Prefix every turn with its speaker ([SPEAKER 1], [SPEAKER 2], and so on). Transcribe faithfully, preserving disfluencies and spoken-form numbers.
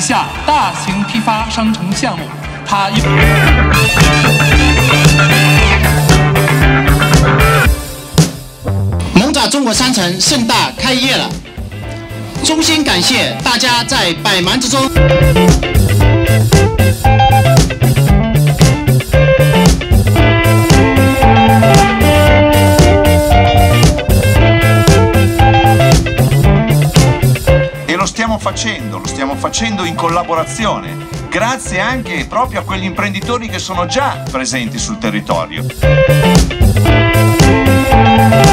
[SPEAKER 1] 下大型批发商城项目，它有。
[SPEAKER 2] 蒙爪中国商城盛大开业了，衷心感谢大家在百忙之中。
[SPEAKER 3] Lo stiamo facendo, lo stiamo facendo in collaborazione, grazie anche proprio a quegli imprenditori che sono già presenti sul territorio.